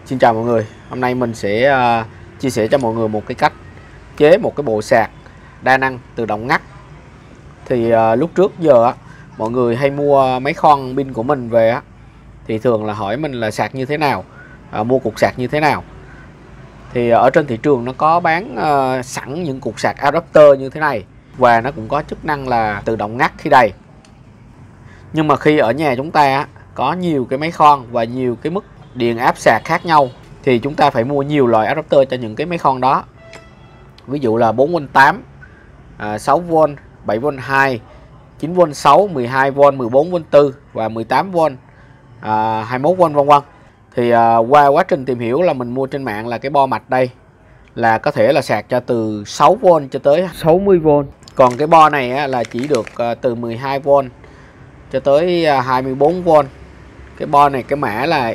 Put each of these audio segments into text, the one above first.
Xin chào mọi người, hôm nay mình sẽ chia sẻ cho mọi người một cái cách chế một cái bộ sạc đa năng tự động ngắt. Thì lúc trước giờ mọi người hay mua mấy con pin của mình về thì thường là hỏi mình là sạc như thế nào, mua cục sạc như thế nào. Thì ở trên thị trường nó có bán sẵn những cục sạc adapter như thế này, và nó cũng có chức năng là tự động ngắt khi đầy. Nhưng mà khi ở nhà chúng ta có nhiều cái máy con và nhiều cái mức điện áp sạc khác nhau thì chúng ta phải mua nhiều loại adapter cho những cái máy con đó. Ví dụ là 4V8, 6V, 7V2, 9V6, 12V, 14V4 và 18V, 21V vân vân. Thì qua quá trình tìm hiểu là mình mua trên mạng là cái bo mạch đây là có thể là sạc cho từ 6V cho tới 60V. Còn cái bo này là chỉ được từ 12V cho tới 24V. Cái bo này cái mã là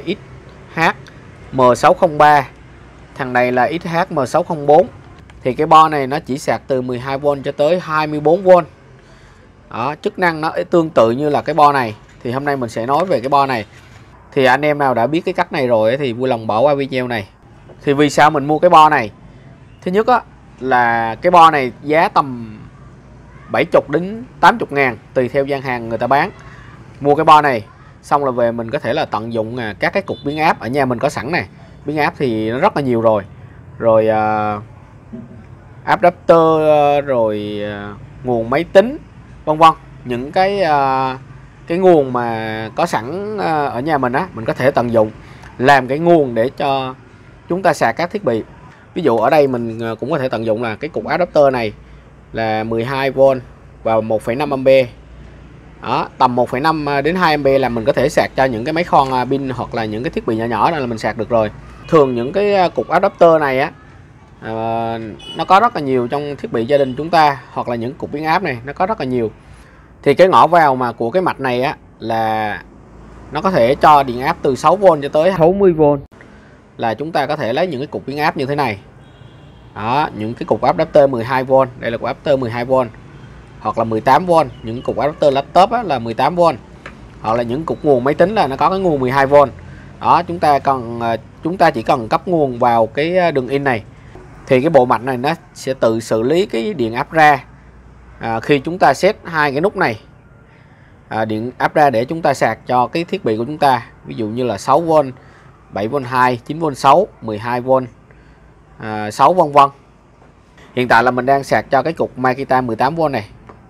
XHM603, thằng này là XHM604. Thì cái bo này nó chỉ sạc từ 12V cho tới 24V. Đó, chức năng nó tương tự như là cái bo này. Thì hôm nay mình sẽ nói về cái bo này. Thì anh em nào đã biết cái cách này rồi thì vui lòng bỏ qua video này. Thì vì sao mình mua cái bo này? Thứ nhất là cái bo này giá tầm 70 đến 80 ngàn tùy theo gian hàng người ta bán. Mua cái bo này xong là về mình có thể là tận dụng các cái cục biến áp ở nhà mình có sẵn này. Biến áp thì nó rất là nhiều rồi. Rồi adapter, rồi nguồn máy tính vân vân. Những cái nguồn mà có sẵn ở nhà mình mình có thể tận dụng làm cái nguồn để cho chúng ta sạc các thiết bị. Ví dụ ở đây mình cũng có thể tận dụng là cái cục adapter này là 12V và 1,5A. Đó, tầm 1,5 đến 2A là mình có thể sạc cho những cái máy con pin hoặc là những cái thiết bị nhỏ nhỏ đó là mình sạc được rồi. Thường những cái cục adapter này nó có rất là nhiều trong thiết bị gia đình chúng ta, hoặc là những cục biến áp này nó có rất là nhiều. Thì cái ngõ vào mà của cái mạch này là nó có thể cho điện áp từ 6V cho tới 60V. Là chúng ta có thể lấy những cái cục biến áp như thế này. Đó, những cái cục adapter 12V, đây là cục adapter 12V. Hoặc là 18V, những cục adapter laptop là 18V. Hoặc là những cục nguồn máy tính là nó có cái nguồn 12V. Đó, chúng ta chỉ cần cấp nguồn vào cái đường in này thì cái bộ mạch này nó sẽ tự xử lý cái điện áp ra. Khi chúng ta set hai cái nút này, điện áp ra để chúng ta sạc cho cái thiết bị của chúng ta, ví dụ như là 6V, 7V2, 9V6, 12V, 6 vân vân. Hiện tại là mình đang sạc cho cái cục Makita 18V này.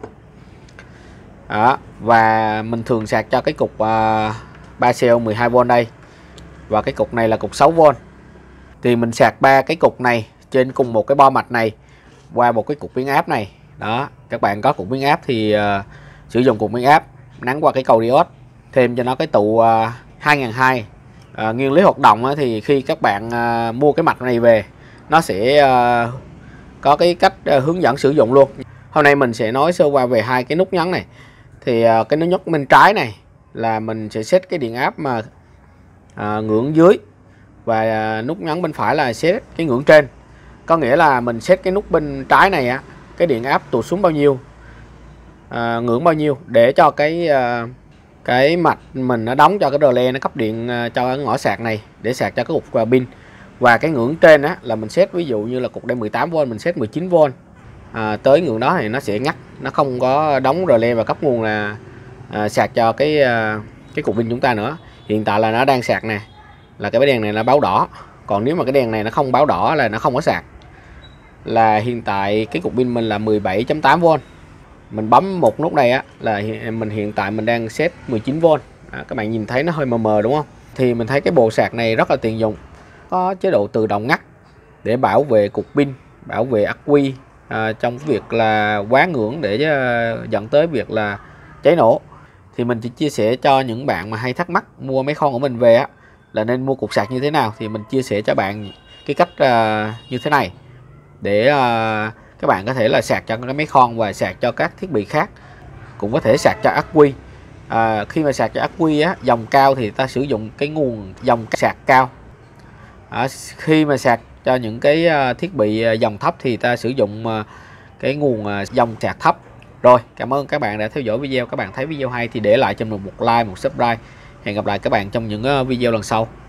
Đó, và mình thường sạc cho cái cục 3cell 12V đây. Và cái cục này là cục 6V. Thì mình sạc ba cái cục này trên cùng một cái bo mạch này qua một cái cục biến áp này. Đó, các bạn có cục biến áp thì sử dụng cục biến áp nắn qua cái cầu diode, thêm cho nó cái tụ 2002. Nguyên lý hoạt động thì khi các bạn mua cái mạch này về nó sẽ có cái cách hướng dẫn sử dụng luôn. Hôm nay mình sẽ nói sơ qua về hai cái nút nhấn này. Thì cái nút nhấn bên trái này là mình sẽ set cái điện áp mà ngưỡng dưới, và nút nhấn bên phải là set cái ngưỡng trên. Có nghĩa là mình set cái nút bên trái này cái điện áp tụt xuống bao nhiêu, ngưỡng bao nhiêu, để cho cái mạch mình nó đóng cho cái relay nó cấp điện cho cái ngõ sạc này để sạc cho cái cục pin. Và cái ngưỡng trên là mình set, ví dụ như là cục đây 18V mình set 19V. Tới ngưỡng đó thì nó sẽ ngắt, nó không có đóng relay và cấp nguồn là sạc cho cái cục pin chúng ta nữa. Hiện tại là nó đang sạc nè, là cái đèn này nó báo đỏ. Còn nếu mà cái đèn này nó không báo đỏ là nó không có sạc. Là hiện tại cái cục pin mình là 17.8V. Mình bấm một nút này là mình hiện tại mình đang set 19V. Các bạn nhìn thấy nó hơi mờ mờ đúng không? Thì mình thấy cái bộ sạc này rất là tiện dụng. Có chế độ tự động ngắt để bảo vệ cục pin, bảo vệ ắc quy trong việc là quá ngưỡng để dẫn tới việc là cháy nổ. Thì mình chỉ chia sẻ cho những bạn mà hay thắc mắc mua mấy con của mình về là nên mua cục sạc như thế nào, thì mình chia sẻ cho bạn cái cách như thế này để các bạn có thể là sạc cho cái máy con và sạc cho các thiết bị khác, cũng có thể sạc cho ắc quy. Khi mà sạc cho ắc quy dòng cao thì ta sử dụng cái nguồn dòng sạc cao. Khi mà sạc cho những cái thiết bị dòng thấp thì ta sử dụng cái nguồn dòng sạc thấp. Rồi, cảm ơn các bạn đã theo dõi video. Các bạn thấy video hay thì để lại cho mình một like, một subscribe. Hẹn gặp lại các bạn trong những video lần sau.